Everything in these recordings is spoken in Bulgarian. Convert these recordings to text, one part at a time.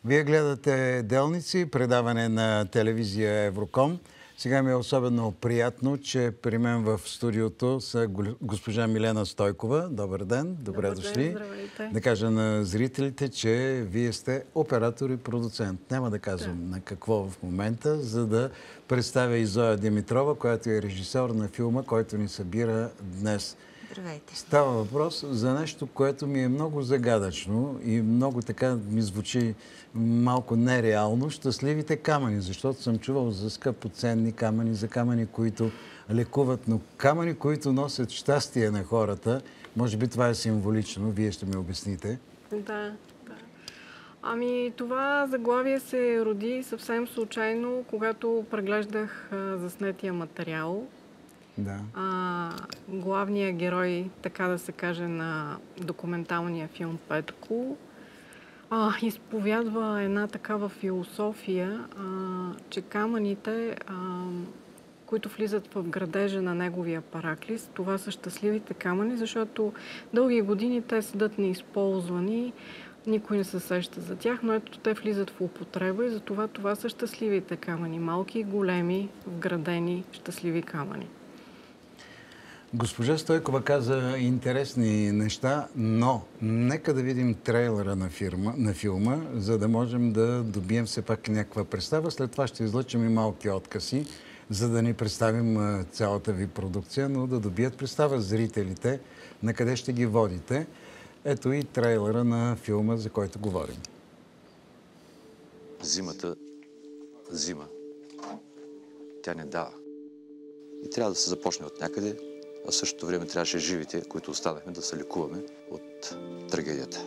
Вие гледате Делници, предаване на телевизия Евроком. Сега ми е особено приятно, че при мен в студиото са госпожа Милена Стойкова. Добър ден, добре дошли. Здравейте. Да кажа на зрителите, че вие сте оператор и продуцент. Няма да казвам на какво в момента, за да представя и Зоя Димитрова, която е режисьор на филма, който ни събира днес. Здравейте. Става въпрос за нещо, което ми е много загадъчно и много така ми звучи малко нереално. Щастливите камъни, защото съм чувал за скъпоценни камъни, за камъни, които лекуват, но камъни, които носят щастие на хората. Може би това е символично. Вие ще ми обясните. Да. Ами, това заглавие се роди съвсем случайно, когато преглеждах заснетия материал. Да. Главният герой, така да се каже, на документалния филм Петко, изповядва една такава философия, че камъните, които влизат в градежа на неговия параклис, това са щастливите камъни, защото дълги години те седат неизползвани, никой не се сеща за тях, но ето те влизат в употреба и затова това са щастливите камъни. Малки и големи, вградени щастливи камъни. Госпожа Стойкова каза интересни неща, но нека да видим трейлера на филма, за да можем да добием все пак някаква представа. След това ще излъчим и малки откъси, за да ни представим цялата ви продукция, но да добият представа зрителите на къде ще ги водите. Ето и трейлера на филма, за който говорим. Зимата зима. Тя не дава. И трябва да се започне от някъде, а в същото време трябваше живите, които останахме, да се лекуваме от трагедията.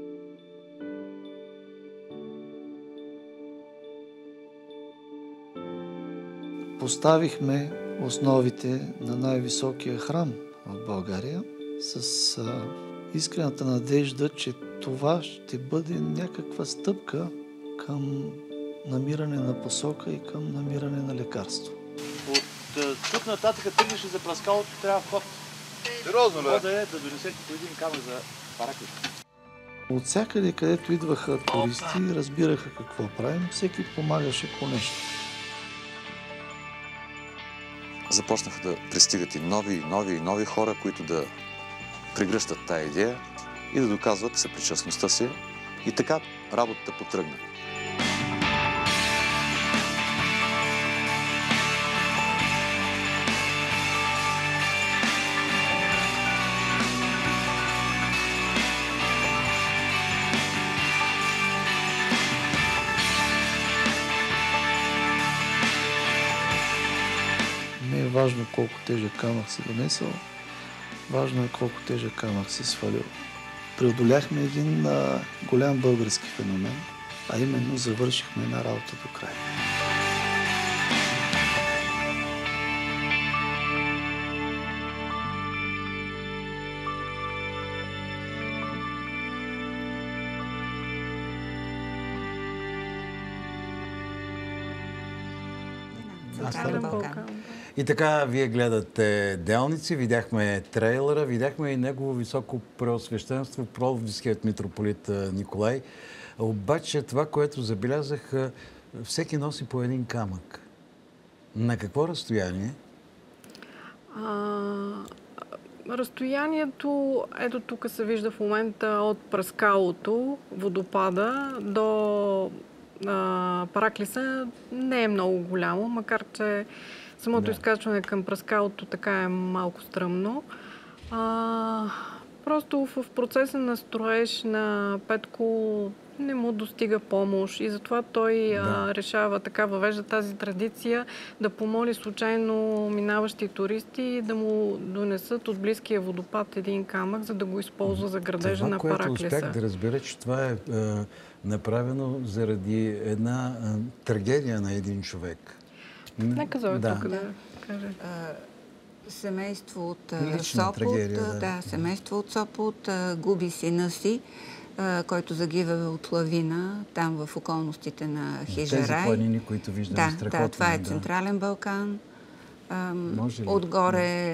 Поставихме основите на най-високия храм в България с искрената надежда, че това ще бъде някаква стъпка към намиране на посока и към намиране на лекарство. От тук нататък тръгнеш за праскалото, трябва вход. Сериозно ли? Входа е да донесете по един камък за параклис. От всякъде, където идваха туристи, разбираха какво правим, всеки помагаше по нещо. Започнаха да пристигат и нови хора, които да прегръщат тая идея и да доказват съпричастността си. И така работата потръгна. Не е важно колко тежък камък си донесъл, важно е колко тежък камък си свалил. Преодоляхме един голям български феномен, а именно завършихме една работа до края. Централен Балкан. И така, вие гледате Делници, видяхме трейлера, видяхме и негово високо преосвещенство, Пловдивският митрополит Николай. Обаче това, което забелязах, всеки носи по един камък. На какво разстояние? Разстоянието, ето тук се вижда в момента от праскалото, водопада до параклиса не е много голямо, макар че самото изкачване към праскалото така е малко стръмно. Просто в процеса на строеж на Петко не му достига помощ и затова той решава така, въвежда тази традиция да помоли случайно минаващи туристи да му донесат от близкия водопад един камък, за да го използва за градежа на параклиса. Това, което успях да разбера, че това е направено заради една трагедия на един човек. Нека Зоя тук да каже. Семейство от Сопот, трагедия, семейство от Сопот губи сина си, който загива от лавина, там в околностите на Хижарай. Тези планини, които виждаме страхотни. Да, това е Централен Балкан. Отгоре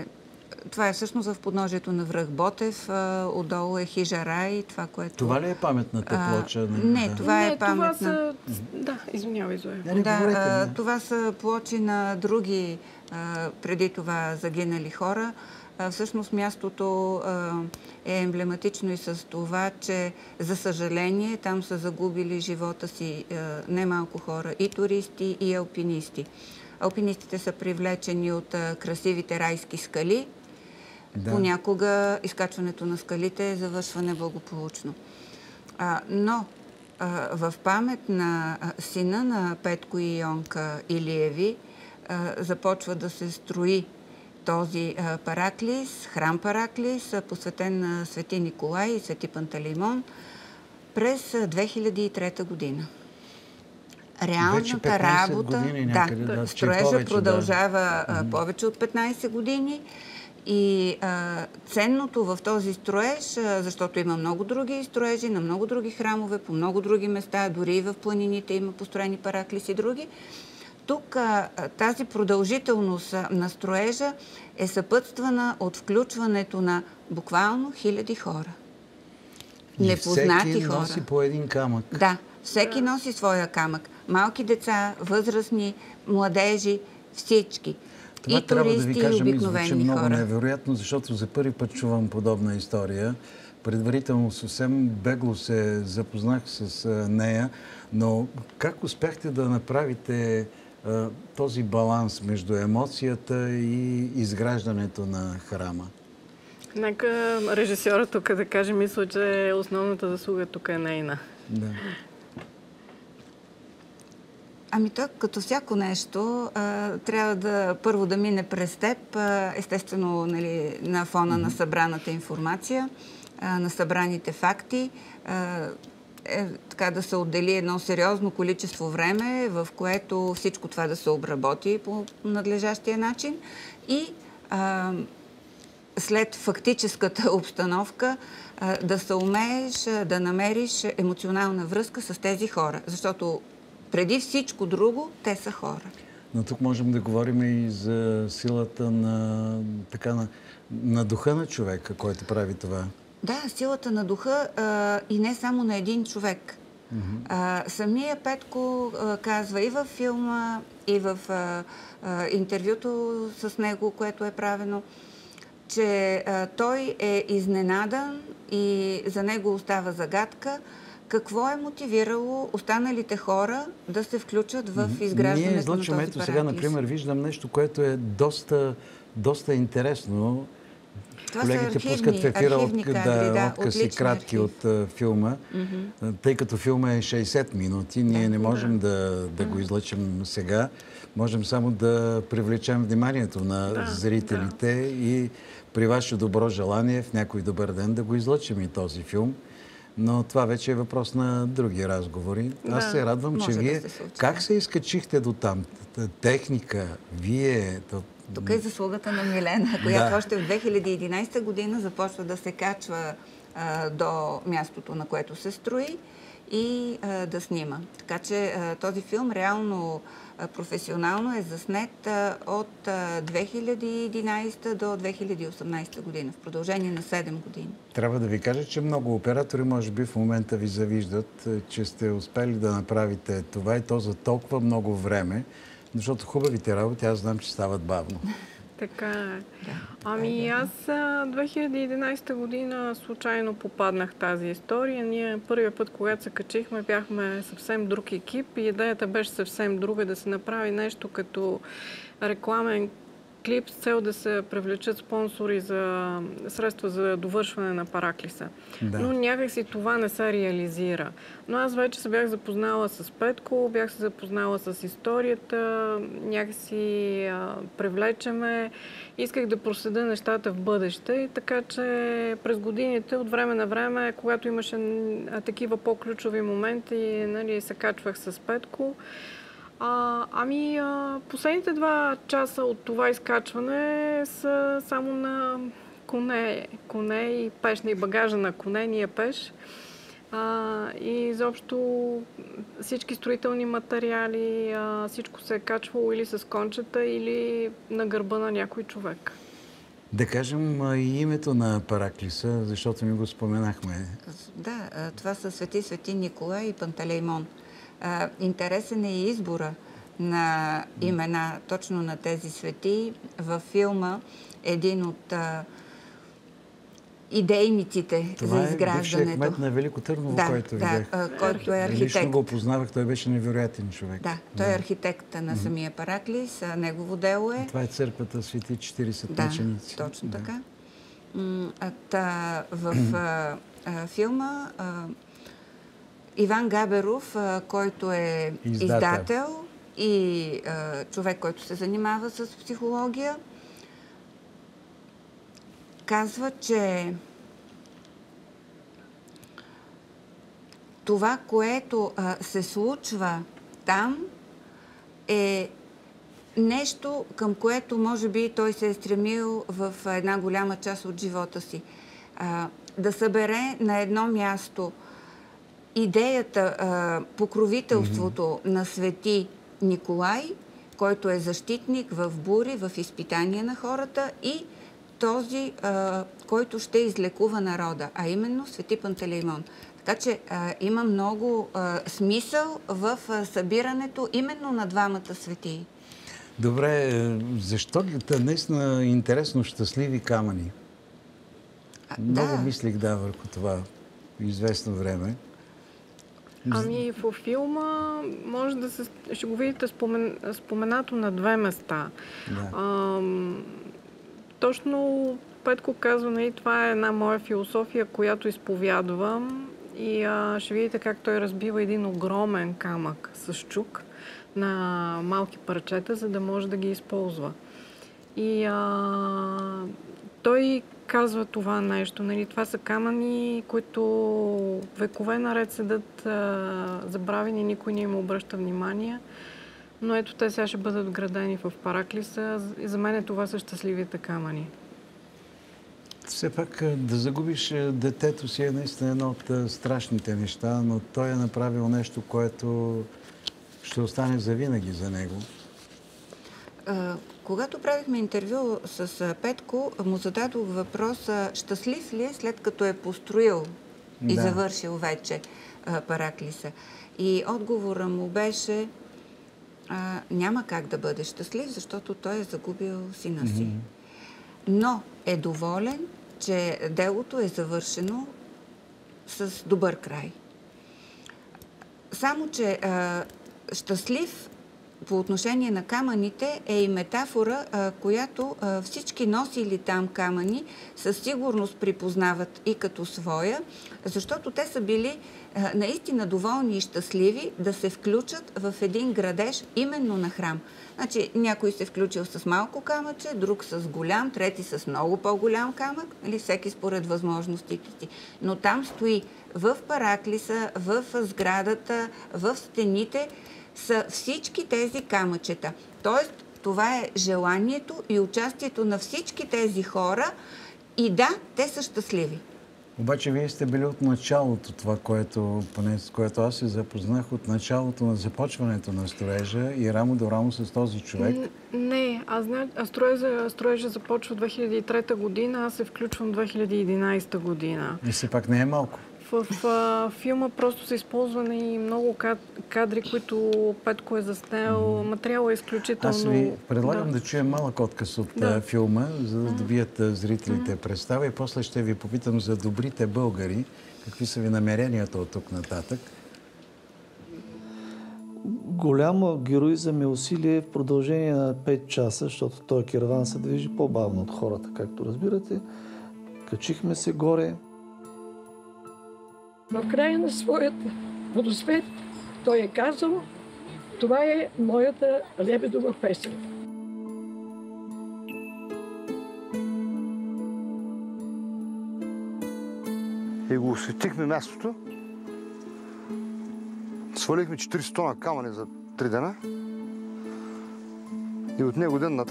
Това е всъщност в подножието на връх Ботев. Отдолу е хижа Рай. Това ли е паметната плоча? Не, това е паметна. Това са... Да, извинявай, Зоя. Това са плочи на други преди това загинали хора. Всъщност мястото е емблематично и с това, че за съжаление там са загубили живота си немалко хора, и туристи, и алпинисти. Алпинистите са привлечени от красивите райски скали. Да. Понякога изкачването на скалите завършва неблагополучно. Но в памет на сина на Петко и Йонка Илиеви започва да се строи този Параклис, храм Параклис, посветен на свети Николай и свети Пантелеймон през 2003 година. Реалната работа, строежа продължава повече от 15 години и ценното в този строеж, защото има много други строежи на много други храмове, по много други места, дори и в планините има построени параклиси и други. Тук тази продължителност на строежа е съпътствана от включването на буквално хиляди хора. Непознати хора. Всеки носи по един камък. Да, всеки носи своя камък. Малки деца, възрастни, младежи, всички. Това и туристи, да ви кажа, и обикновени хора. Много невероятно, защото за първи път чувам подобна история. Предварително съвсем бегло се запознах с нея, но как успяхте да направите този баланс между емоцията и изграждането на храма? Нека режисьора тук да каже, мисля, че основната заслуга тук е нейна. Да. Ами то, като всяко нещо, трябва да първо да мине през теб, естествено, нали, на фона на събраната информация, на събраните факти, така да се отдели едно сериозно количество време, в което всичко това да се обработи по надлежащия начин и след фактическата обстановка да се умееш да намериш емоционална връзка с тези хора, защото преди всичко друго те са хора. Но тук можем да говорим и за силата на духа на човека, който прави това. Да, силата на духа и не само на един човек. Самия Петко казва и във филма, и в интервюто с него, което е правено, че той е изненадан и за него остава загадка какво е мотивирало останалите хора да се включат в изграждането на този параклис. Ето сега, например, виждам нещо, което е доста интересно. Това колегите пускат в ефира откъси кратки от филма. Тъй като филма е 60 минути, ние не можем да го излъчим сега. Можем само да привлечем вниманието на зрителите и при ваше добро желание в някой добър ден да го излъчим и този филм. Но това вече е въпрос на други разговори. Аз се радвам, че вие... Как се изкачихте до там? Техника, вие... Тук е заслугата на Милена, която още в 2011 година започва да се качва до мястото, на което се строи и да снима. Така че този филм реално професионално е заснет от 2011 до 2018 година, в продължение на 7 години. Трябва да ви кажа, че много оператори може би в момента ви завиждат, че сте успели да направите това и то за толкова много време, защото хубавите работи аз знам, че стават бавно. Така е. Ами аз 2011 година случайно попаднах в тази история. Ние първият път, когато се качихме, бяхме съвсем друг екип и идеята беше съвсем друга, да се направи нещо като рекламен клип с цел да се привлечат спонсори за средства за довършване на Параклиса. Да. Но някакси това не се реализира. Но аз вече се бях запознала с Петко, бях се запознала с историята, някакси привлечеме. Исках да проследя нещата в бъдеще, и така че през годините, от време на време, когато имаше такива по-ключови моменти, нали, се качвах с Петко. Последните 2 часа от това изкачване са само на коне и пеш, и багажа на коне, ние пеш. И изобщо всички строителни материали, всичко се е качвало или с кончета, или на гърба на някой човек. Да кажем и името на Параклиса, защото ми го споменахме. Да, това са свети Николай и Пантелеймон. Интересен е и избора на имена точно на тези свети. Във филма един от идейниците за изграждането. Това е бившият кмет на Велико Търново, който видях. Който е архитект. Лично го познавах, той беше невероятен човек. Да, той е архитект на самия Параклис, негово дело е. Това е църквата Свети 40 мъченици. Точно така. В филма Иван Габеров, който е издател и човек, който се занимава с психология, казва, че това, което се случва там, е нещо, към което може би той се е стремил в една голяма част от живота си. Да събере на едно място идеята, покровителството на свети Николай, който е защитник в бури, в изпитания на хората, и този, който ще излекува народа, а именно свети Пантелеймон. Така че има много смисъл в събирането именно на двамата светии. Добре, защо наистина интересно щастливи камъни? Много мислих върху това известно време. Ами във филма може да ще го видите споменато на две места. Да. Точно Петко казва, това е една моя философия, която изповядвам, и ще видите как той разбива един огромен камък с чук на малки парчета, за да може да ги използва. И той казва това нещо. Това са камъни, които векове наред седат забравени, никой не им обръща внимание. Но ето те сега ще бъдат вградени в Параклиса. И за мен това са щастливите камъни. Все пак да загубиш детето си е наистина едно от страшните неща, но той е направил нещо, което ще остане завинаги за него. Когато правихме интервю с Петко, му зададох въпроса: щастлив ли е след като е построил и завършил вече Параклиса? И отговора му беше: няма как да бъде щастлив, защото той е загубил сина си. Но е доволен, че делото е завършено с добър край. Само, че щастлив по отношение на камъните е и метафора, която всички носили там камъни със сигурност припознават и като своя, защото те са били наистина доволни и щастливи да се включат в един градеж именно на храм. Значи, някой се включил с малко камъче, друг с голям, трети с много по-голям камък, всеки според възможностите си. Но там стои в Параклиса, в сградата, в стените са всички тези камъчета. Тоест, това е желанието и участието на всички тези хора, и да, те са щастливи. Обаче вие сте били от началото, това, поне с което аз се запознах, от началото на започването на строежа и рамо до рамо с този човек. Не, строежа започва 2003 година, аз се включвам 2011 година. И все пак не е малко. В филма просто са използвани и много кадри, които Петко е заснел. Материалът е изключително... Аз ви предлагам да чуем малък отказ от филма, за да добият зрителите представа, и после ще ви попитам за добрите българи. Какви са ви намеренията от тук нататък? Голямо героизъм и усилие в продължение на 5 часа, защото този кераван се движи по-бавно от хората, както разбирате. Качихме се горе. В края на своят водосвет той е казал: това е моята лебедова песен. И го осветихме мястото. Свалихме 40 тона камъни за 3 дена. И от него ден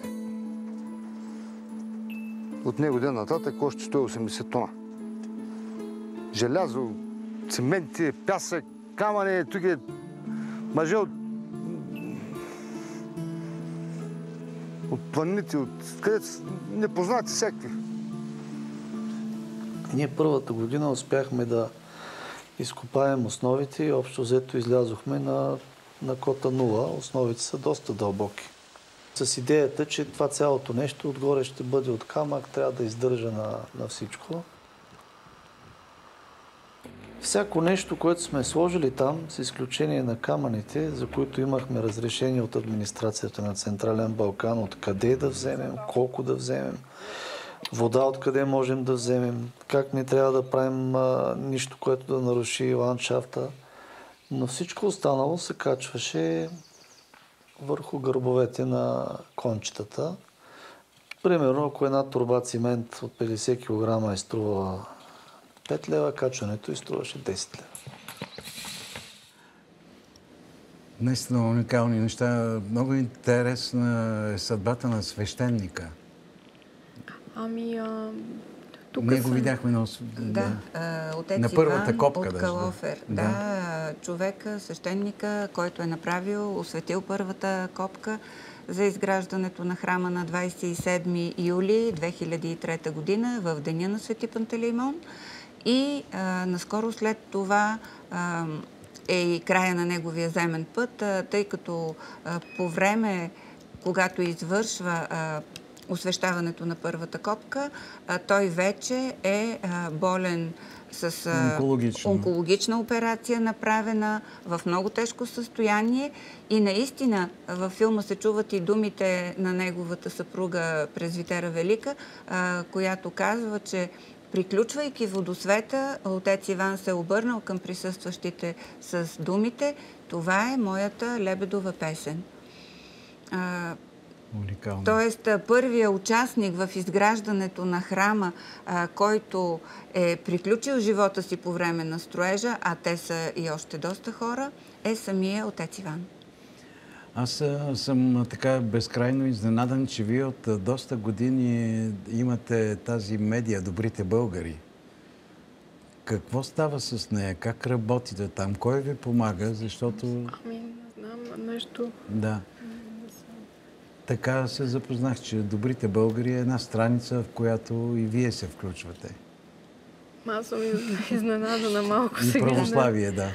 нататък още 180 тона. Желязо, цементи, пясък, камъни, тук е мъже от планините, където непознати всякакви. Ние първата година успяхме да изкопаем основите и общо взето излязохме на кота 0. Основите са доста дълбоки. С идеята, че това цялото нещо отгоре ще бъде от камък, трябва да издържа на всичко. Всяко нещо, което сме сложили там, с изключение на камъните, за които имахме разрешение от администрацията на Централен Балкан, откъде да вземем, колко да вземем, вода откъде можем да вземем, как не трябва да правим нищо, което да наруши ландшафта. Но всичко останало се качваше върху гърбовете на кончетата. Примерно, ако една торба цимент от 50 кг струва 5 лева, качването и струваше 10 лева. Наистина уникални неща. Много интересна е съдбата на свещеника. Тук Ние го видяхме на отец на първата Иван копка. от Калофер. Да, човека, свещеника, който е направил, осветил първата копка за изграждането на храма на 27 юли 2003 година в деня на Свети Пантелеймон. И наскоро след това е и края на неговия земен път, тъй като по време, когато извършва освещаването на първата копка, той вече е болен с онкологична операция, направена в много тежко състояние. И наистина във филма се чуват и думите на неговата съпруга Презвитера Велика, която казва, че приключвайки водосвета, отец Иван се обърнал към присъстващите с думите: "Това е моята лебедова песен." Уникално. Тоест, първият участник в изграждането на храма, който е приключил живота си по време на строежа, а те са и още доста хора, е самия отец Иван. Аз съм така безкрайно изненадан, че вие от доста години имате тази медия "Добрите българи". Какво става с нея? Как работите там? Кой ви помага? Защото... не знам, нещо... Да. Така се запознах, че "Добрите българи" е една страница, в която и вие се включвате. Аз съм изненадана малко и сега. И Православие, да.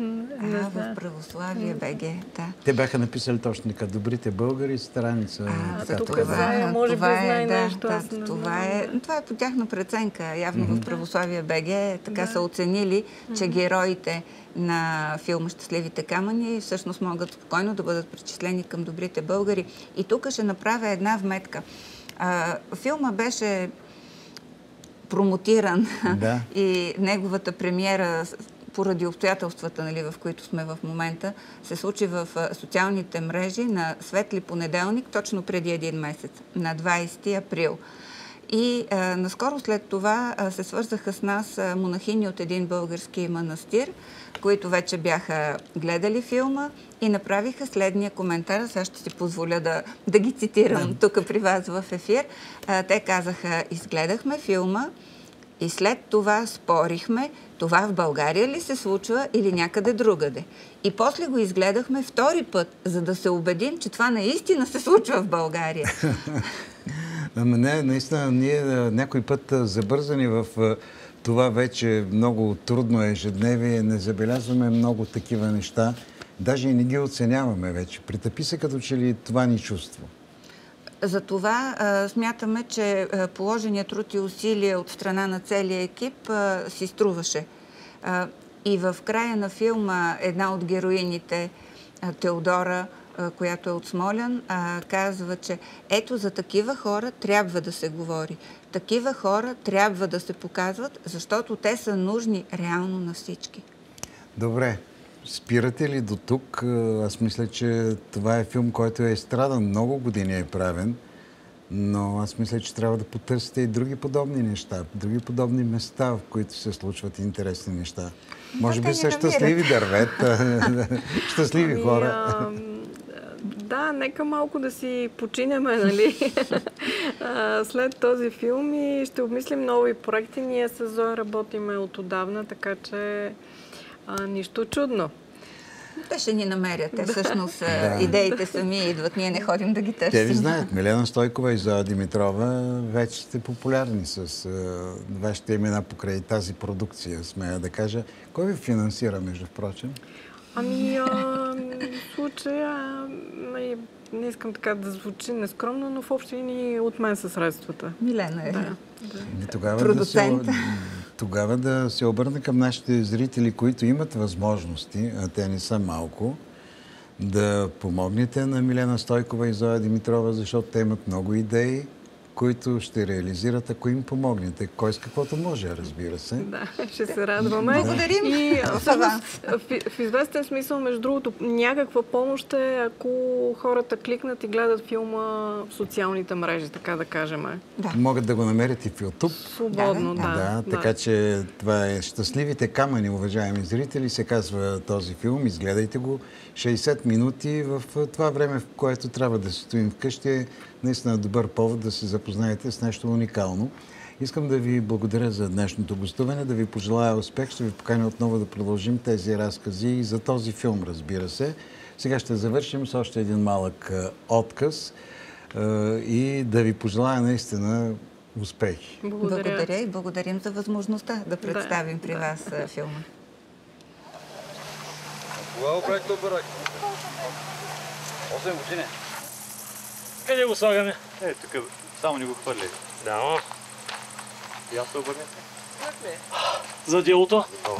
В Православие БГ, да. Те бяха написали точно така: "Добрите българи", страница. Тук може би знае нещо. Това е по тяхна преценка. Явно в Православие БГ така са оценили, че героите на филма "Щастливите камъни" всъщност могат спокойно да бъдат причислени към "Добрите българи". И тук ще направя една вметка. Филма беше промотиран и неговата премиера поради обстоятелствата, в които сме в момента, се случи в социалните мрежи на Светли понеделник, точно преди един месец, на 20 април. И наскоро след това се свързаха с нас монахини от един български манастир, които вече бяха гледали филма и направиха следния коментар. Сега ще си позволя да ги цитирам тук при вас в ефир. Те казаха: "Изгледахме филма и след това спорихме, това в България ли се случва или някъде другаде. И после го изгледахме втори път, за да се убедим, че това наистина се случва в България." Ама не, наистина, ние някой път забързани в това вече много трудно ежедневие, не забелязваме много такива неща, даже и не ги оценяваме вече. Притъпи се като че ли това ни чувство. Затова смятаме, че положеният труд и усилия от страна на целия екип си струваше. И в края на филма една от героините, Теодора, която е от Смолян, казва, че ето за такива хора трябва да се говори. Такива хора трябва да се показват, защото те са нужни реално на всички. Добре. Спирате ли до тук? Аз мисля, че това е филм, който е страдан. Много години е правен, но аз мисля, че трябва да потърсите и други подобни неща, други подобни места, в които се случват интересни неща. Може би са щастливи дървета, щастливи хора. Да, нека малко да си починеме, нали? След този филм и ще обмислим нови проекти. Ние с Зоя работиме от отдавна, така че нищо чудно. Те ще ни намерят. Те всъщност идеите сами идват. Ние не ходим да ги търсим. Те ви знаят. Милена Стойкова и Зоя Димитрова вече сте популярни с вашите имена покрай тази продукция, смея да кажа. Кой ви финансира, между впрочем? Ами, в случая, не искам така да звучи нескромно, но в общи линии от мен са средствата. Милена е. Да. Тогава да се обърна към нашите зрители, които имат възможности, а те не са малко, да помогнете на Милена Стойкова и Зоя Димитрова, защото те имат много идеи, които ще реализират, ако им помогнете. Кой с каквото може, разбира се. Да, ще се радваме. Благодарим. И в известен смисъл, между другото, някаква помощ е, ако хората кликнат и гледат филма в социалните мрежи, така да кажем. Да. Могат да го намерят и в YouTube. Свободно, да. Така че това е "Щастливите камъни", уважаеми зрители, се казва този филм. Изгледайте го. 60 минути в това време, в което трябва да се стоим вкъщи, е наистина добър повод да се запознаете с нещо уникално. Искам да ви благодаря за днешното гостуване, да ви пожелая успех. Ще ви поканя отново да продължим тези разкази и за този филм, разбира се. Сега ще завършим с още един малък отказ и да ви пожелая наистина успехи. Благодаря и благодарим за възможността да представим при вас филма. Кога го правите обирак? 8 години. Къде го слагаме? Тук, само не го хвърли. Да, но. И аз се обърнете. За делото?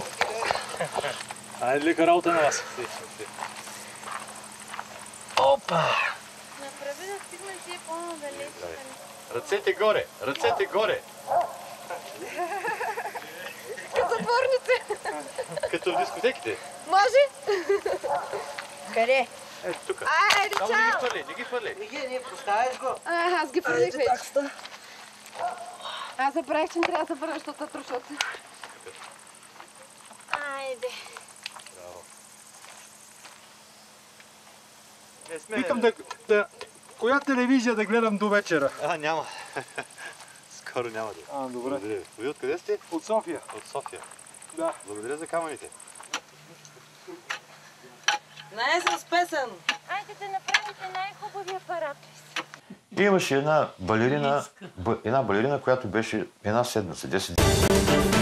Айде лека работа на вас. Опа! Направи да стигнем си по-надалеч. Ръцете горе! Ръцете горе! Като затворници. Като в дискотеките. Може? Къде? Ето тук. Айде, чао! Само не ги хвърли, не ги хвърли. Не поставяш го. Аз ги фърлих вече. Аз забравих, че не трябва да върна, защото трушат. Айде. Викам коя телевизия да гледам до вечера? Няма. Скоро няма да. Добре. Вие откъде сте? От София. От София. Да. Благодаря за камъните. Най-разпесан. Айде да направите най-хубавия апарат. И имаше една балерина, която беше една седмица, 10 дни.